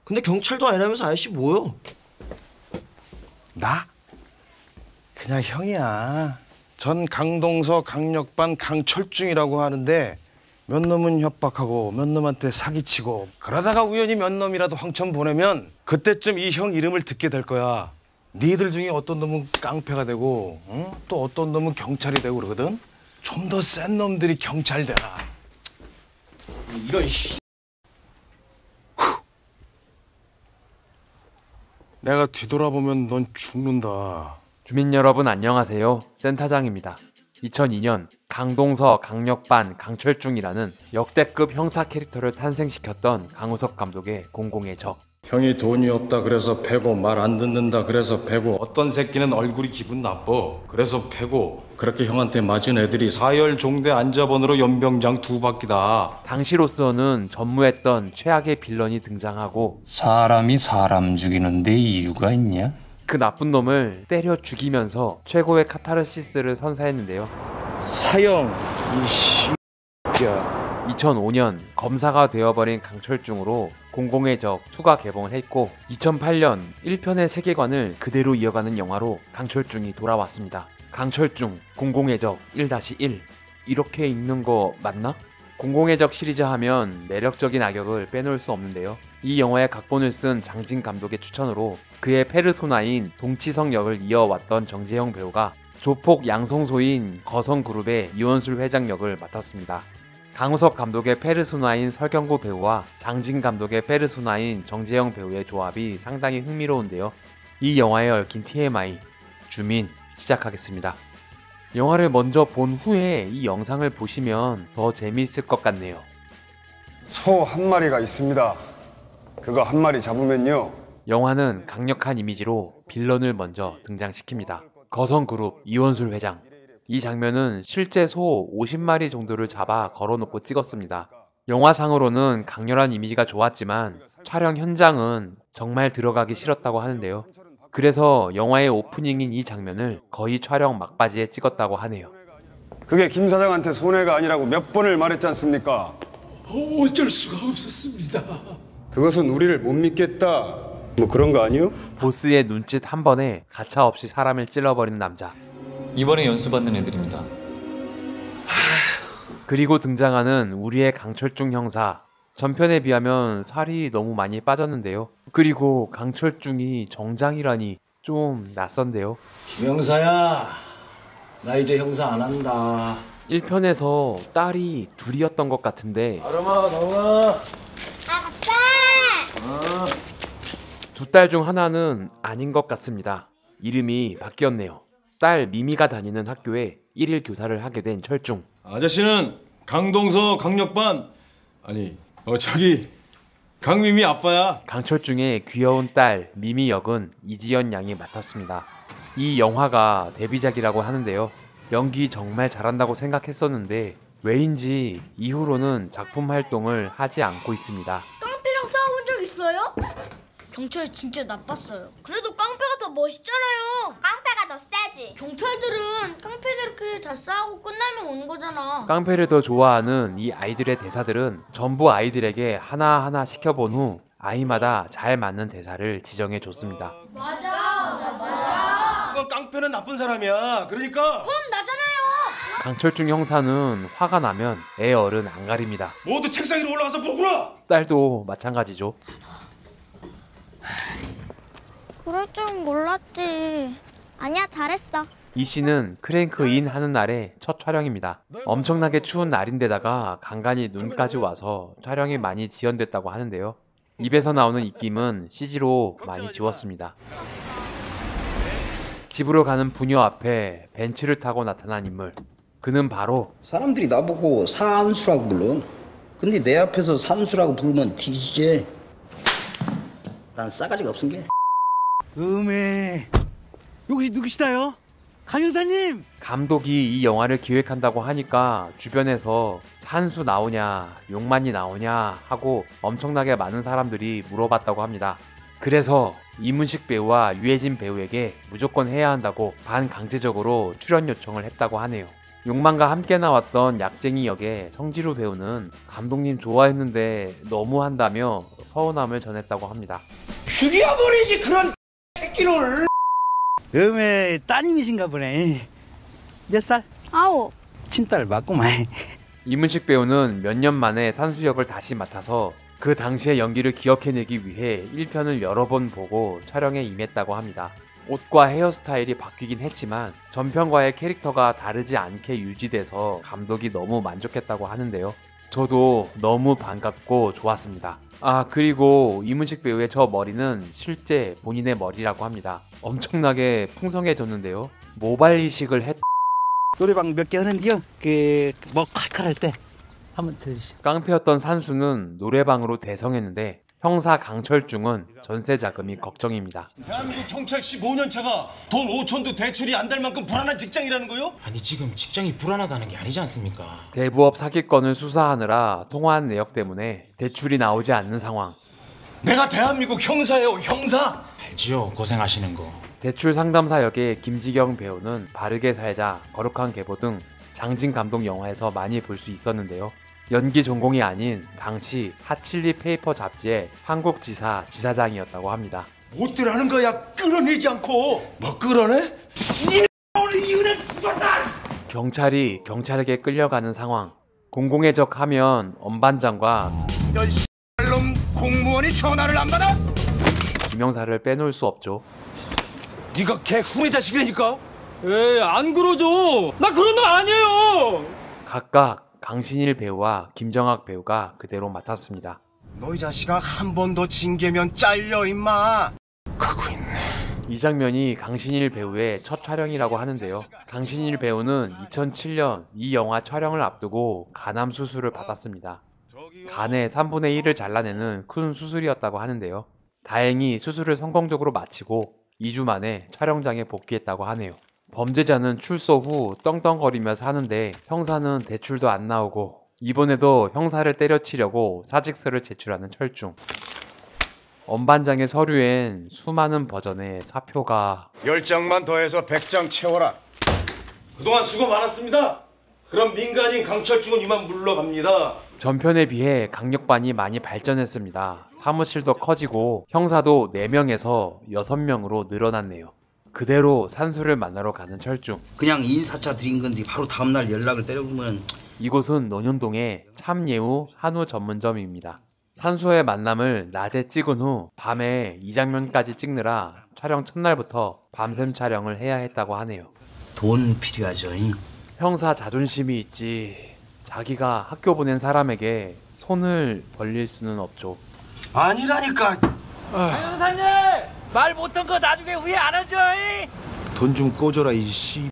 근데 경찰도 아니라면서 아저씨 뭐요? 나? 그냥 형이야. 전 강동서 강력반 강철중이라고 하는데 몇 놈은 협박하고 몇 놈한테 사기치고 그러다가 우연히 몇 놈이라도 황천 보내면 그때쯤 이 형 이름을 듣게 될 거야. 니들 중에 어떤 놈은 깡패가 되고 또 어떤 놈은 경찰이 되고 그러거든. 좀 더 센 놈들이 경찰 되라. 이런 씨. 내가 뒤돌아보면 넌 죽는다. 주민 여러분 안녕하세요. 센터장입니다. 2002년 강동서 강력반 강철중이라는 역대급 형사 캐릭터를 탄생시켰던 강우석 감독의 공공의 적. 형이 돈이 없다 그래서 패고 말 안 듣는다 그래서 패고 어떤 새끼는 얼굴이 기분 나빠 그래서 패고 그렇게 형한테 맞은 애들이 사열 종대 안자번으로 연병장 2바퀴다. 당시로서는 전무했던 최악의 빌런이 등장하고 사람이 사람 죽이는데 이유가 있냐? 그 나쁜 놈을 때려 죽이면서 최고의 카타르시스를 선사했는데요. 사형 이 씨야. 2005년 검사가 되어버린 강철중으로 공공의 적 2가 개봉을 했고 2008년 1편의 세계관을 그대로 이어가는 영화로 강철중이 돌아왔습니다. 강철중 공공의 적 1-1 이렇게 읽는 거 맞나? 공공의 적 시리즈 하면 매력적인 악역을 빼놓을 수 없는데요. 이 영화의 각본을 쓴 장진 감독의 추천으로 그의 페르소나인 동치성 역을 이어왔던 정재영 배우가 조폭 양성소인 거성그룹의 이원술 회장 역을 맡았습니다. 강우석 감독의 페르소나인 설경구 배우와 장진 감독의 페르소나인 정재영 배우의 조합이 상당히 흥미로운데요. 이 영화에 얽힌 TMI, 주민 시작하겠습니다. 영화를 먼저 본 후에 이 영상을 보시면 더 재미있을 것 같네요. 소 한 마리가 있습니다. 그거 한 마리 잡으면요. 영화는 강력한 이미지로 빌런을 먼저 등장시킵니다. 거성그룹 이원술 회장. 이 장면은 실제 소 50마리 정도를 잡아 걸어놓고 찍었습니다. 영화상으로는 강렬한 이미지가 좋았지만 촬영 현장은 정말 들어가기 싫었다고 하는데요. 그래서 영화의 오프닝인 이 장면을 거의 촬영 막바지에 찍었다고 하네요. 그게 김 사장한테 손해가 아니라고 몇 번을 말했지 않습니까? 어쩔 수가 없었습니다. 그것은 우리를 못 믿겠다. 뭐 그런 거 아니요? 보스의 눈짓 한 번에 가차없이 사람을 찔러버리는 남자. 이번에 연수받는 애들입니다. 그리고 등장하는 우리의 강철중 형사. 전편에 비하면 살이 너무 많이 빠졌는데요. 그리고 강철중이 정장이라니 좀 낯선데요. 김형사야, 나 이제 형사 안 한다. 1편에서 딸이 둘이었던 것 같은데 아름아, 나와. 아빠! 두 딸 중 하나는 아닌 것 같습니다. 이름이 바뀌었네요. 딸 미미가 다니는 학교에 1일 교사를 하게 된 철중. 아저씨는 강동서 강력반 아니 저기 강미미 아빠야. 강철중의 귀여운 딸 미미 역은 이지연 양이 맡았습니다. 이 영화가 데뷔작이라고 하는데요. 연기 정말 잘한다고 생각했었는데 왜인지 이후로는 작품 활동을 하지 않고 있습니다. 깡패랑 싸워본 적 있어요? 경찰이 진짜 나빴어요. 그래도 깡패가 더 멋있잖아요. 깡패가 더 세지. 경찰들은 깡패들끼리 다 싸우고 끝나면 오는 거잖아. 깡패를 더 좋아하는 이 아이들의 대사들은 전부 아이들에게 하나하나 시켜본 후 아이마다 잘 맞는 대사를 지정해 줬습니다. 맞아. 그건 깡패는 나쁜 사람이야. 그러니까 그럼 나잖아요. 강철중 형사는 화가 나면 애 어른 안 가립니다. 모두 책상 위로 올라가서 보구나. 딸도 마찬가지죠. 그럴 줄은 몰랐지. 아니야, 잘했어. 이 씨는 크랭크인 하는 날의 첫 촬영입니다. 엄청나게 추운 날인데다가 간간히 눈까지 와서 촬영이 많이 지연됐다고 하는데요. 입에서 나오는 입김은 CG로 많이 지웠습니다. 집으로 가는 부녀 앞에 벤츠를 타고 나타난 인물. 그는 바로 사람들이 나보고 산수라고 불러. 근데 내 앞에서 산수라고 부르면 뒤지지. 난 싸가지가 없은 게. 음에 혹시 누구시다요? 강 형사님! 감독이 이 영화를 기획한다고 하니까 주변에서 산수 나오냐, 용만이 나오냐 하고 엄청나게 많은 사람들이 물어봤다고 합니다. 그래서 이문식 배우와 유해진 배우에게 무조건 해야 한다고 반강제적으로 출연 요청을 했다고 하네요. 용만과 함께 나왔던 약쟁이 역의 성지루 배우는 감독님 좋아했는데 너무한다며 서운함을 전했다고 합니다. 죽여버리지 그런 새끼를. 따님이신가 보네. 몇 살? 9. 친딸 맞구만. 이문식 배우는 몇 년 만에 산수 역을 다시 맡아서 그 당시의 연기를 기억해내기 위해 1편을 여러 번 보고 촬영에 임했다고 합니다. 옷과 헤어스타일이 바뀌긴 했지만 전편과의 캐릭터가 다르지 않게 유지돼서 감독이 너무 만족했다고 하는데요. 저도 너무 반갑고 좋았습니다. 그리고 이문식 배우의 저 머리는 실제 본인의 머리라고 합니다. 엄청나게 풍성해졌는데요. 모발 이식을 했... 노래방 몇 개 하는데요. 뭐 칼칼할 때 한번 들으시죠. 깡패였던 산수는 노래방으로 대성했는데 형사 강철중은 전세 자금이 걱정입니다. 대한민국 경찰 15년 차가 돈 5천도 대출이 안 될 만큼 불안한 직장이라는 거요? 아니 지금 직장이 불안하다는 게 아니지 않습니까? 대부업 사기건을 수사하느라 통화한 내역 때문에 대출이 나오지 않는 상황. 내가 대한민국 형사예요, 형사. 알지요, 고생하시는 거. 대출 상담사 역의 김지경 배우는 바르게 살자, 거룩한 계보 등 장진 감독 영화에서 많이 볼 수 있었는데요. 연기 전공이 아닌 당시 핫칠리 페이퍼 잡지의 한국지사 지사장이었다고 합니다. 못들 하는 거야, 끌어내지 않고. 뭐 끌어내? 오늘 이유는 죽었다. 경찰이 경찰에게 끌려가는 상황. 공공의 적 하면 엄반장과 놈 공무원이 전화를 안 받아? 김영사를 빼놓을 수 없죠. 네가 개 후레 자식이라니까? 에이, 안 그러죠. 나 그런 놈 아니에요. 각각 강신일 배우와 김정학 배우가 그대로 맡았습니다. 너희 자식아, 한 번 더 징계면 잘려 임마. 가고 있네. 이 장면이 강신일 배우의 첫 촬영이라고 하는데요. 강신일 배우는 2007년 이 영화 촬영을 앞두고 간암 수술을 받았습니다. 간의 3분의 1을 잘라내는 큰 수술이었다고 하는데요. 다행히 수술을 성공적으로 마치고 2주 만에 촬영장에 복귀했다고 하네요. 범죄자는 출소 후 떵떵거리며 사는데 형사는 대출도 안 나오고 이번에도 형사를 때려치려고 사직서를 제출하는 철중. 엄반장의 서류엔 수많은 버전의 사표가 10장만 더해서 100장 채워라. 그동안 수고 많았습니다. 그럼 민간인 강철중은 이만 물러갑니다. 전편에 비해 강력반이 많이 발전했습니다. 사무실도 커지고 형사도 4명에서 6명으로 늘어났네요. 그대로 산수를 만나러 가는 철중. 그냥 인사차 드린 건데 바로 다음날 연락을 때려보면. 이곳은 논현동의 참예우 한우 전문점입니다. 산수의 만남을 낮에 찍은 후 밤에 이 장면까지 찍느라 촬영 첫날부터 밤샘 촬영을 해야 했다고 하네요. 돈 필요하죠. 형사 자존심이 있지. 자기가 학교 보낸 사람에게 손을 벌릴 수는 없죠. 아니라니까. 형사님, 말 못한 거 나중에 후회 안 하죠? 돈 좀 꺼줘라 이 씨.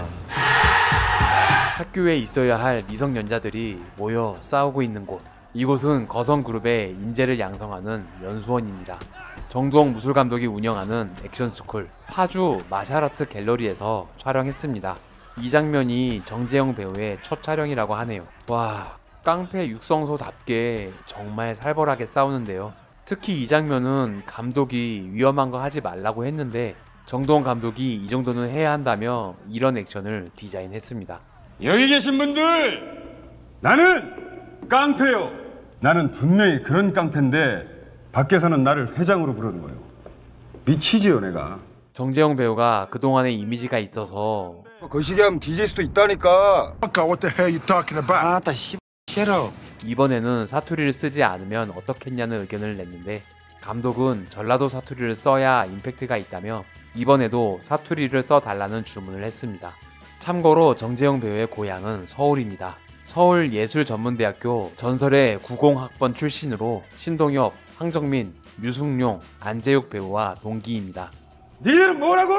학교에 있어야 할 미성년자들이 모여 싸우고 있는 곳. 이곳은 거성그룹의 인재를 양성하는 연수원입니다. 정두홍 무술감독이 운영하는 액션스쿨 파주 마샬아트 갤러리에서 촬영했습니다. 이 장면이 정재영 배우의 첫 촬영이라고 하네요. 와, 깡패 육성소답게 정말 살벌하게 싸우는데요. 특히 이 장면은 감독이 위험한 거 하지 말라고 했는데 정두홍 감독이 이 정도는 해야 한다며 이런 액션을 디자인했습니다. 여기 계신 분들, 나는 깡패요. 나는 분명히 그런 깡패인데 밖에서는 나를 회장으로 부르는 거예요. 미치지요 내가. 정재영 배우가 그동안의 이미지가 있어서 거시기 하면 뒤질 수도 있다니까. What the hell you talking about? 아따 씨 싫어. 이번에는 사투리를 쓰지 않으면 어떻겠냐는 의견을 냈는데 감독은 전라도 사투리를 써야 임팩트가 있다며 이번에도 사투리를 써달라는 주문을 했습니다. 참고로 정재영 배우의 고향은 서울입니다. 서울예술전문대학교 전설의 90학번 출신으로 신동엽, 황정민, 류승룡, 안재욱 배우와 동기입니다. 니들은 뭐라고?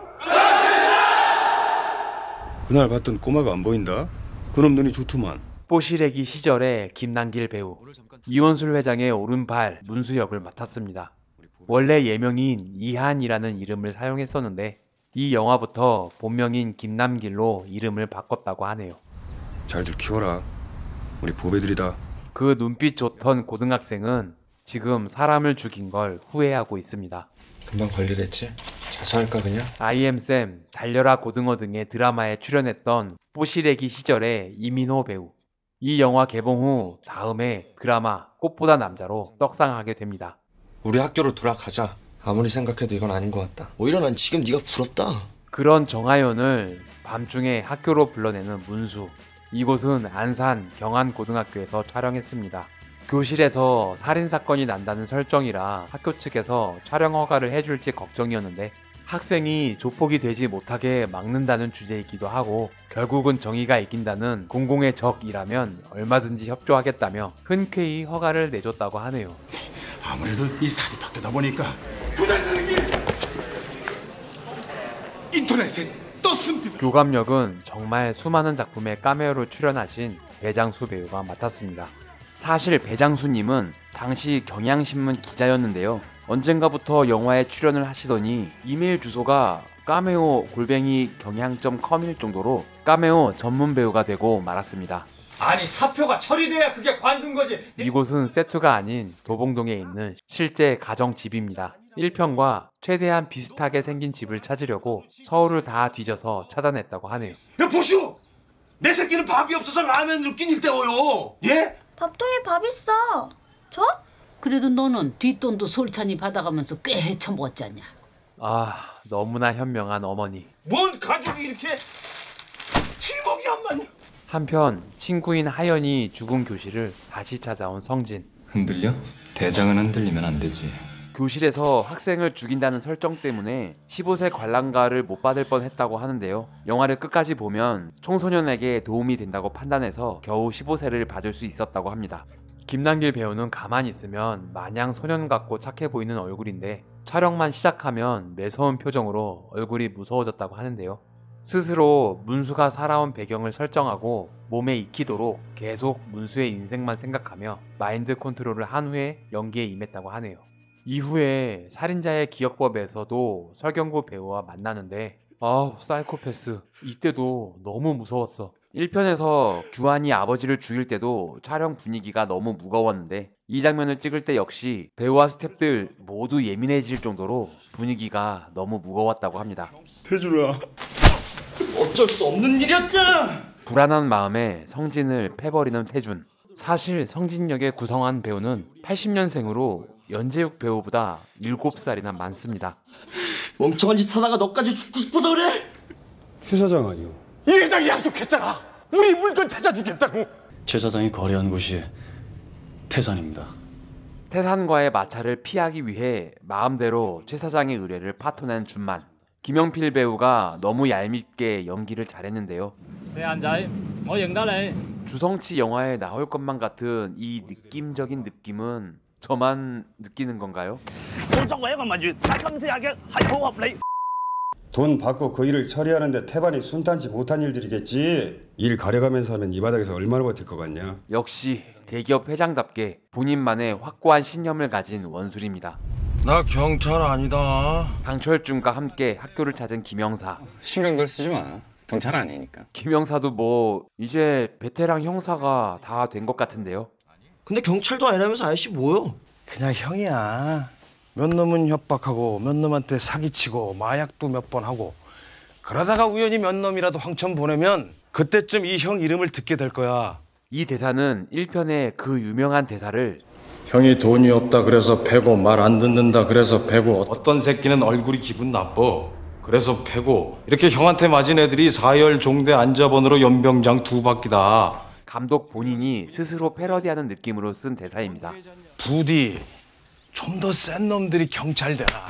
그날 봤던 꼬마가 안 보인다? 그놈 눈이 좋더만. 뽀시래기 시절의 김남길 배우, 이원술 회장의 오른팔 문수 역을 맡았습니다. 원래 예명인 이한이라는 이름을 사용했었는데 이 영화부터 본명인 김남길로 이름을 바꿨다고 하네요. 잘들 키워라. 우리 보배들이다. 그 눈빛 좋던 고등학생은 지금 사람을 죽인 걸 후회하고 있습니다. 금방 걸리겠지? 가서 할까 그냥? 아이엠쌤, 달려라 고등어 등의 드라마에 출연했던 뽀시래기 시절의 이민호 배우. 이 영화 개봉 후 다음해 드라마 꽃보다 남자로 떡상하게 됩니다. 우리 학교로 돌아가자. 아무리 생각해도 이건 아닌 것 같다. 오히려 난 지금 네가 부럽다. 그런 정하연을 밤중에 학교로 불러내는 문수. 이곳은 안산 경안고등학교에서 촬영했습니다. 교실에서 살인사건이 난다는 설정이라 학교 측에서 촬영 허가를 해줄지 걱정이었는데 학생이 조폭이 되지 못하게 막는다는 주제이기도 하고 결국은 정의가 이긴다는 공공의 적이라면 얼마든지 협조하겠다며 흔쾌히 허가를 내줬다고 하네요. 아무래도 이 살이 바뀌다 보니까 도달되는 게 인터넷에 떴습니다. 교감역은 정말 수많은 작품에 카메오로 출연하신 배장수 배우가 맡았습니다. 사실 배장수님은 당시 경향신문 기자였는데요. 언젠가부터 영화에 출연을 하시더니 이메일 주소가 cameo@경향.com일 정도로 카메오 전문 배우가 되고 말았습니다. 아니 사표가 처리돼야 그게 관둔 거지. 이곳은 세트가 아닌 도봉동에 있는 실제 가정집입니다. 1편과 최대한 비슷하게 생긴 집을 찾으려고 서울을 다 뒤져서 찾아냈다고 하네요. 야 보슈! 내 새끼는 밥이 없어서 라면을 끼닐 때워요. 예? 밥통에 밥 있어. 줘? 그래도 너는 뒷돈도 솔찬히 받아가면서 꽤 헤쳐먹었지 않냐. 아, 너무나 현명한 어머니. 뭔 가족이 이렇게 팀워크가 안 맞냐. 한편 친구인 하연이 죽은 교실을 다시 찾아온 성진. 흔들려? 대장은 흔들리면 안 되지. 교실에서 학생을 죽인다는 설정 때문에 15세 관람가를 못 받을 뻔했다고 하는데요. 영화를 끝까지 보면 청소년에게 도움이 된다고 판단해서 겨우 15세를 받을 수 있었다고 합니다. 김남길 배우는 가만히 있으면 마냥 소년 같고 착해 보이는 얼굴인데 촬영만 시작하면 매서운 표정으로 얼굴이 무서워졌다고 하는데요. 스스로 문수가 살아온 배경을 설정하고 몸에 익히도록 계속 문수의 인생만 생각하며 마인드 컨트롤을 한 후에 연기에 임했다고 하네요. 이후에 살인자의 기억법에서도 설경구 배우와 만나는데 아우 사이코패스. 이때도 너무 무서웠어. 1편에서 규환이 아버지를 죽일 때도 촬영 분위기가 너무 무거웠는데 이 장면을 찍을 때 역시 배우와 스태프들 모두 예민해질 정도로 분위기가 너무 무거웠다고 합니다. 태준아, 어쩔 수 없는 일이었잖아. 불안한 마음에 성진을 패버리는 태준. 사실 성진 역의 구성한 배우는 80년생으로 연재욱 배우보다 7살이나 많습니다. 멍청한 짓 하다가 너까지 죽고 싶어서 그래? 최 사장 아니요. 이 회장이 약속했잖아. 우리 물건 찾아주겠다고. 최 사장이 거래한 곳이 태산입니다. 태산과의 마찰을 피하기 위해 마음대로 최 사장의 의뢰를 파토낸 준만. 김영필 배우가 너무 얄밉게 연기를 잘했는데요. 주성치 영화에 나올 것만 같은 이 느낌적인 느낌은 저만 느끼는 건가요? 돈 받고 그 일을 처리하는데 태반이 순탄치 못한 일들이겠지. 일 가려가면서 하면 이 바닥에서 얼마나 버틸 것 같냐. 역시 대기업 회장답게 본인만의 확고한 신념을 가진 원술입니다. 나 경찰 아니다. 강철중과 함께 학교를 찾은 김영사. 신경들 쓰지 마. 경찰 아니니까. 김영사도 뭐 이제 베테랑 형사가 다 된 것 같은데요. 근데 경찰도 아니라면서 아저씨 뭐요? 그냥 형이야. 몇 놈은 협박하고 몇 놈한테 사기치고 마약도 몇 번 하고 그러다가 우연히 몇 놈이라도 황천 보내면 그때쯤 이 형 이름을 듣게 될 거야. 이 대사는 1편의 그 유명한 대사를 형이 돈이 없다 그래서 패고 말 안 듣는다 그래서 패고 어떤 새끼는 얼굴이 기분 나빠 그래서 패고 이렇게 형한테 맞은 애들이 사열 종대 안자번으로 연병장 2바퀴다. 감독 본인이 스스로 패러디하는 느낌으로 쓴 대사입니다. 부디 좀 더 센 놈들이 경찰 되라.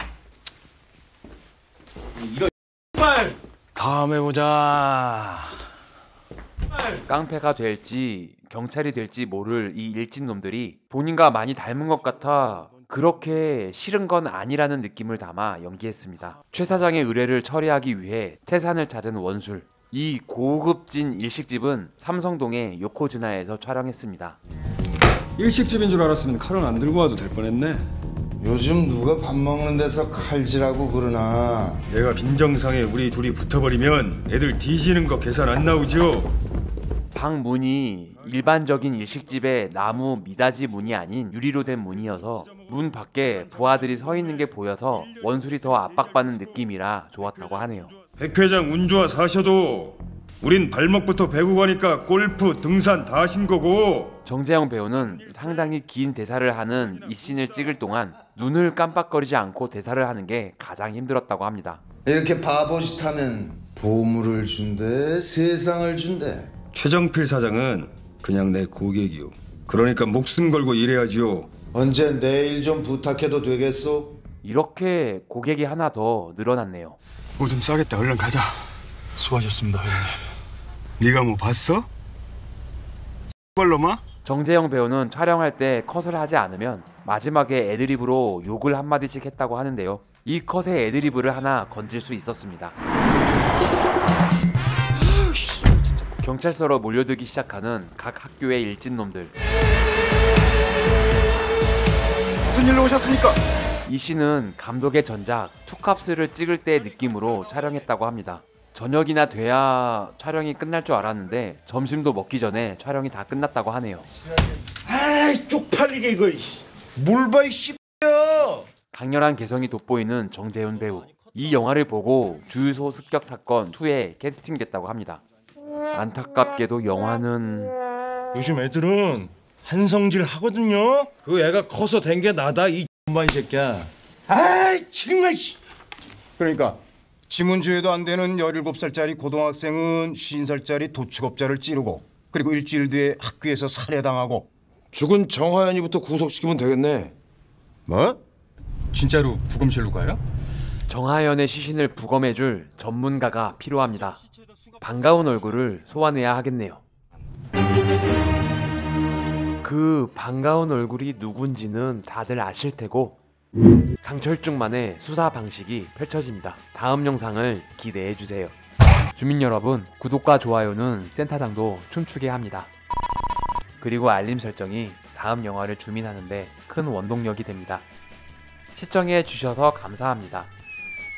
이런 말. 다음에 보자. 깡패가 될지 경찰이 될지 모를 이 일진놈들이 본인과 많이 닮은 것 같아 그렇게 싫은 건 아니라는 느낌을 담아 연기했습니다. 최 사장의 의뢰를 처리하기 위해 태산을 찾은 원술. 이 고급진 일식집은 삼성동의 요코즈나에서 촬영했습니다. 일식집인 줄 알았으면 칼은 안 들고 와도 될 뻔했네. 요즘 누가 밥 먹는 데서 칼질하고 그러나. 내가 빈정상에 우리 둘이 붙어버리면 애들 뒤지는 거 계산 안 나오죠? 방문이 일반적인 일식집의 나무 미닫이 문이 아닌 유리로 된 문이어서 문 밖에 부하들이 서 있는 게 보여서 원술이 더 압박받는 느낌이라 좋았다고 하네요. 백 회장 운 좋아 사셔도 우린 발목부터 배구 가니까 골프, 등산 다 하신 거고. 정재영 배우는 상당히 긴 대사를 하는 이 씬을 찍을 동안 눈을 깜빡거리지 않고 대사를 하는 게 가장 힘들었다고 합니다. 이렇게 바보짓 하면 보물을 준대, 세상을 준대. 최정필 사장은 그냥 내 고객이요. 그러니까 목숨 걸고 일해야지요. 언제 내일 좀 부탁해도 되겠소? 이렇게 고객이 하나 더 늘어났네요. 오줌 싸겠다. 얼른 가자. 수고하셨습니다, 회장님. 네가 뭐 봤어? 뻘놈아? 정재영 배우는 촬영할 때 컷을 하지 않으면 마지막에 애드리브로 욕을 한마디씩 했다고 하는데요. 이 컷의 애드리브를 하나 건질 수 있었습니다. 경찰서로 몰려들기 시작하는 각 학교의 일진놈들. 무슨 일로 오셨습니까? 이 씬은 감독의 전작 투캅스를 찍을 때의 느낌으로 촬영했다고 합니다. 저녁이나 돼야 촬영이 끝날 줄 알았는데 점심도 먹기 전에 촬영이 다 끝났다고 하네요. 아이 쪽팔리게 이거 뭘 봐 이 씨X야. 강렬한 개성이 돋보이는 정재훈 배우. 이 영화를 보고 주유소 습격 사건 2에 캐스팅됐다고 합니다. 안타깝게도 영화는 요즘 애들은 한성질 하거든요. 그 애가 커서 된 게 나다 이 X만 새끼야. 아이 정말. 그러니까 지문주의도 안 되는 17살짜리 고등학생은 50살짜리 도축업자를 찌르고 그리고 일주일 뒤에 학교에서 살해당하고. 죽은 정하연이부터 구속시키면 되겠네. 뭐? 진짜로 부검실로 가요? 정하연의 시신을 부검해줄 전문가가 필요합니다. 반가운 얼굴을 소환해야 하겠네요. 그 반가운 얼굴이 누군지는 다들 아실 테고 강철중만의 수사 방식이 펼쳐집니다. 다음 영상을 기대해주세요. 주민 여러분, 구독과 좋아요는 센터장도 춤추게 합니다. 그리고 알림 설정이 다음 영화를 주민하는데 큰 원동력이 됩니다. 시청해주셔서 감사합니다.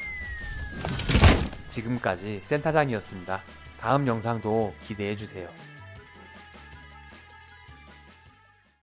지금까지 센터장이었습니다. 다음 영상도 기대해주세요.